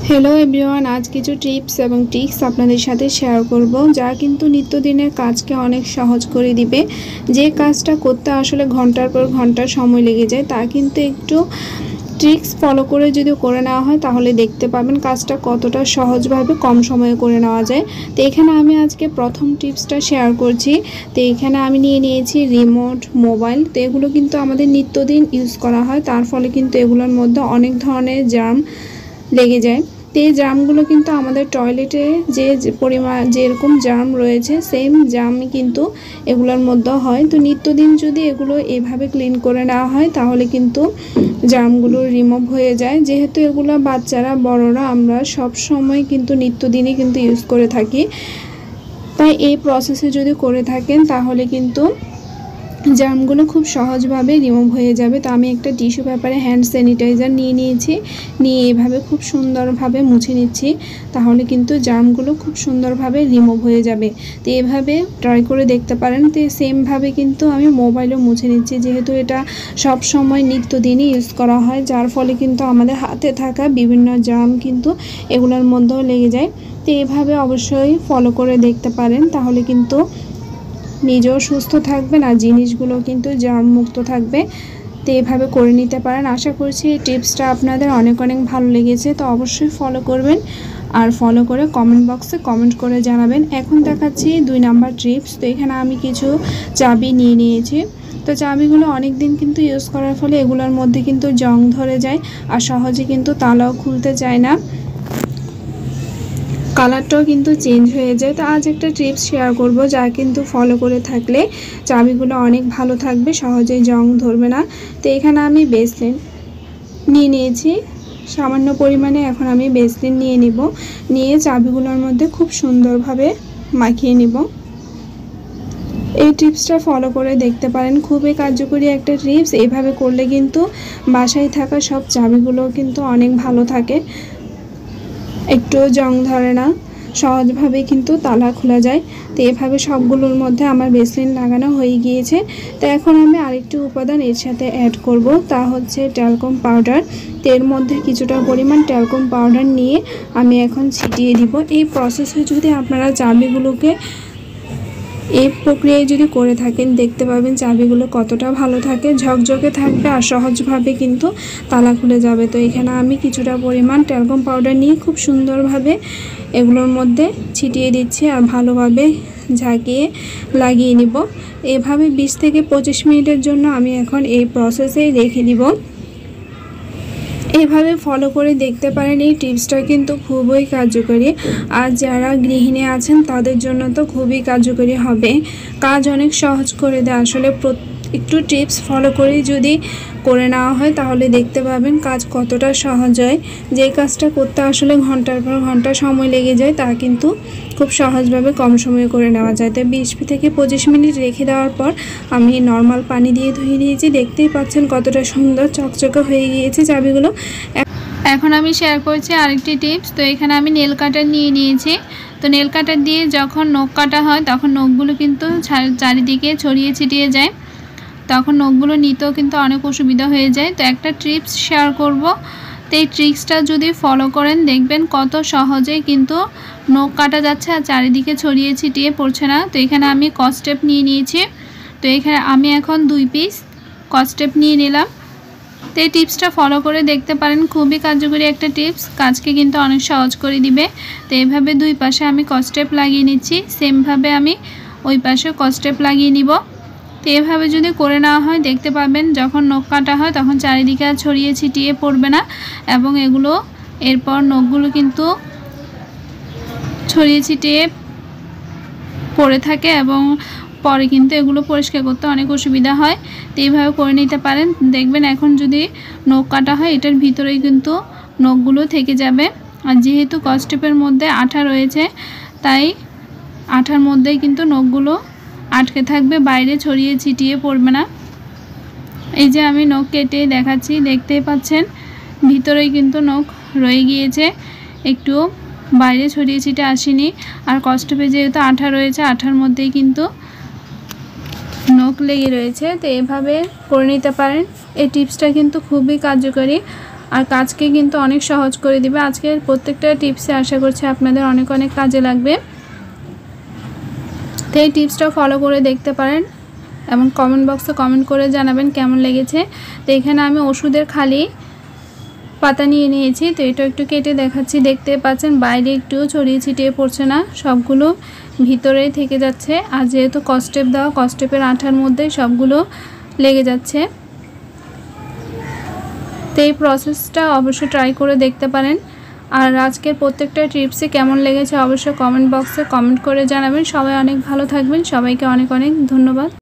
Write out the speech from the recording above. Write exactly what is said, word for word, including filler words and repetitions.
Hello everyone आज किछु tips एवं ट्रिक्स आपनादेर साथे शेयर करब जा किन्तु नित्यदिनेर काजके अनेक सहज करे दिबे। जे काजटा करते आसले घंटार पर घंटा समय लेगे जाए ता किन्तु एकटु ट्रिक्स फलो करे यदि करे नेওয়া হয় ताहले देखते पाबेन काजटा कतटा सहजभावे कम समये करे नेওয়া যায়। तो एखाने आमि आजके प्रथम टिप्सटा शेयर करछि। तो एखाने आमि निये नियेछि रिमोट मोबाइल। तो एगुलो किन्तु आमादेर नित्यदिन यूज करा हय, तार फले किन्तु एगुलोर मধ্যে अनेक धरनेर जार्म लेगे जाए। तो ये जार्मगुलो किन्तु आमादेर टयलेटे जे परिमाण जेरकम जार्म रयेछे सेम जार्म किन्तु एगुलोर मধ্যে हय। तो नित्यदिन यदि एगुलो एभाবে क्लिन करे नेওয়া হয় ताहले किन्तु जार्मगुलो रिमुव हये जाए। जेहेतु एगुलो बाच्चारा बड़रा आमरा सब समय किन्तु नित्यदिनই किन्तु यूज करे थाकि, ताई এই प्रसेसे यदि करे थाकेन ताहले किन्तु जार्मगुलो खूब सहजभावे रिमुव हये जाबे। तो आमी एकटा टिश्यू पेपारे हैंड सैनिटाइजार निये नियेछि, निये एइभावे खूब सुंदरभावे मुछे निচ্ছি, ताहले किन्तु जार्मगुलो खूब सुंदरभावे रिमुव हये जाबे। तो एइभावे ट्राई करे देखते पारेन। तो सेम भावे किन्तु आमी मोबाइलও मुछे निচ্ছি, जेहेतु एटा सब समय नित्यदिनই यूज करा हय, जार फले किन्तु आमादेर हाथे थाका विभिन्न जार्म किन्तु एगुलोर मধ্যেও लेगे जाए। तो एइभावे अवश्यई फलो करे देखते पारेन, ताहले किन्तु নিজেও সুস্থ থাকবেন আর জিনিসগুলো কিন্তু জার্ম মুক্ত থাকবে। তো এইভাবে করে নিতে পারেন। আশা করছি এই টিপসটা আপনাদের অনেক অনেক ভালো লেগেছে। তো অবশ্যই ফলো করবেন আর ফলো করে কমেন্ট বক্সে কমেন্ট করে জানাবেন। এখন দেখাচ্ছি দুই নাম্বার টিপস। তো এখানে আমি কিছু চাবি নিয়ে নিয়েছি। তো চাবিগুলো অনেক দিন কিন্তু ইউজ করার ফলে এগুলোর মধ্যে কিন্তু জং ধরে যায় আর সহজে কিন্তু তালাও খুলতে চায় না, কালারটাও কিন্তু চেঞ্জ হয়ে যায়। তো আজ একটা টিপস শেয়ার করব যা কিন্তু ফলো করে থাকলে চাবিগুলো অনেক ভালো থাকবে, সহজেই জং ধরবে না। তো এখানে আমি বেসলিন নিয়ে নিয়েছি সামান্য পরিমাণে। এখন আমি বেসলিন নিয়ে নিব, নিয়ে চাবিগুলোর মধ্যে খুব সুন্দরভাবে মাখিয়ে নিব। এই টিপসটা ফলো করে দেখতে পারেন, খুবই কার্যকরী একটা টিপস। এইভাবে করলে কিন্তু বাসায় থাকা সব চাবিগুলো কিন্তু অনেক ভালো থাকে, একটু জং ধরে না, সহজভাবে কিন্তু তালা খোলা যায়। তো এভাবে সবগুলোর মধ্যে আমার বেসলিন লাগানো হয়ে গিয়েছে। তো এখন আমি আরেকটি উপাদান এর সাথে অ্যাড করব, তা হচ্ছে ট্যালকম পাউডার। তো এর মধ্যে কিছুটা পরিমাণ ট্যালকম পাউডার নিয়ে আমি এখন ছিটিয়ে দিব। এই প্রসেসে যদি আপনারা চাবিগুলোকে এই প্রক্রিয়ায় যদি করে থাকেন দেখতে পাবেন চাবিগুলো কতটা ভালো থাকে, ঝকঝকে থাকবে আর সহজভাবে কিন্তু তালা খুলে যাবে। তো এখানে আমি কিছুটা পরিমাণ ট্যালকম পাউডার নিয়ে খুব সুন্দরভাবে এগুলোর মধ্যে ছিটিয়ে দিচ্ছি আর ভালোভাবে ঝাঁকিয়ে লাগিয়ে নিব। এভাবে বিশ থেকে পঁচিশ মিনিটের জন্য আমি এখন এই প্রসেসেই রেখে দিব। এইভাবে ফলো করে দেখতে পারেন। এই টিপসটা কিন্তু খুবই কার্যকরী, আর যারা গৃহিণী আছেন তাদের জন্য তো খুবই কার্যকরী হবে, কাজ অনেক সহজ করে দেয়। আসলে একটু টিপস ফলো করে যদি করে নেওয়া হয় তাহলে দেখতে পাবেন কাজ কতটা সহজ হয়। যে কাজটা করতে আসলে ঘন্টার পর ঘন্টা সময় লেগে যায় তা কিন্তু খুব সহজভাবে কম সময়ে করে নেওয়া যায়। তো বিশ থেকে পঁচিশ মিনিট রেখে দেওয়ার পর আমি নর্মাল পানি দিয়ে ধুয়ে নিয়েছি। দেখতেই পাচ্ছেন কতটা সুন্দর চকচকে হয়ে গিয়েছে চাবিগুলো। এখন আমি শেয়ার করছি আরেকটি টিপস। তো এখানে আমি নেল কাটার নিয়ে নিয়েছি। তো নেল কাটার দিয়ে যখন নখ কাটা হয় তখন নখগুলো কিন্তু চারিদিকে ছড়িয়ে ছিটিয়ে যায়, তখন নখগুলো নিতেও কিন্তু অনেক অসুবিধা হয়ে যায়। তো একটা টিপস শেয়ার করব। তো এই ট্রিক্সটা যদি ফলো করেন দেখবেন কত সহজেই কিন্তু নখ কাটা যাচ্ছে আর চারিদিকে ছড়িয়ে ছিটিয়ে পড়ছে না। তো এখানে আমি কস্টেপ নিয়ে নিয়েছি। তো এখানে আমি এখন দুই পিস কস্টেপ নিয়ে নিলাম। তো এই টিপসটা ফলো করে দেখতে পারেন, খুবই কার্যকরী একটা টিপস, কাজকে কিন্তু অনেক সহজ করে দিবে। তো এইভাবে দুই পাশে আমি কস্টেপ লাগিয়ে নিচ্ছি, সেমভাবে আমি ওই পাশে কস্টেপ লাগিয়ে নিব। তো এভাবে যদি করে নেওয়া হয় দেখতে পাবেন যখন নখ কাটা হয় তখন চারিদিকে আর ছড়িয়ে ছিটিয়ে পড়বে না, এবং এগুলো এরপর নখগুলো কিন্তু ছড়িয়ে ছিটিয়ে পড়ে থাকে এবং পরে কিন্তু এগুলো পরিষ্কার করতে অনেক অসুবিধা হয়। তো এইভাবে করে নিতে পারেন। দেখবেন এখন যদি নখ কাটা হয় এটার ভিতরেই কিন্তু নখগুলো থেকে যাবে, আর যেহেতু কস্টেপের মধ্যে আঠা রয়েছে তাই আঠার মধ্যেই কিন্তু নখগুলো আটকে থাকবে, বাইরে ছড়িয়ে ছিটিয়ে পড়বে না। এই যে আমি নখ কেটে দেখাচ্ছি, দেখতেই পাচ্ছেন ভিতরেই কিন্তু নখ রয়ে গিয়েছে, একটু বাইরে ছড়িয়ে ছিটিয়ে আসেনি। আর কস্টেপে যেহেতু আঠা রয়েছে আঠার মধ্যেই কিন্তু নখ লেগে রয়েছে। তো এভাবে করে নিতে পারেন। এই টিপসটা কিন্তু খুবই কার্যকরী। আর কাজকে কিন্তু অনেক সহজ করে দিবে। আজকের প্রত্যেকটা টিপসে আশা করছি আপনাদের অনেক অনেক কাজে লাগবে। তো এই টিপসটা ফলো করে দেখতে পারেন এবং কমেন্ট বক্সে কমেন্ট করে জানাবেন কেমন লেগেছে। তো এখানে আমি ওষুধের খালি পাতা নিয়ে নিয়েছি। তো এটা একটু কেটে দেখাচ্ছি, দেখতে পাচ্ছেন বাইরে একটুও ছড়িয়ে ছিটিয়ে পড়ছে না, সবগুলো ভিতরেই থেকে যাচ্ছে। আর যেহেতু কস্টেপ দেওয়া, কস্টেপের আঠার মধ্যে সবগুলো লেগে যাচ্ছে। তো এই প্রসেসটা অবশ্যই ট্রাই করে দেখতে পারেন। আর আজকের প্রত্যেকটা টিপসে কেমন লেগেছে অবশ্যই কমেন্ট বক্সে কমেন্ট করে জানাবেন। সবাই অনেক ভালো থাকবেন, সবাইকে অনেক অনেক ধন্যবাদ।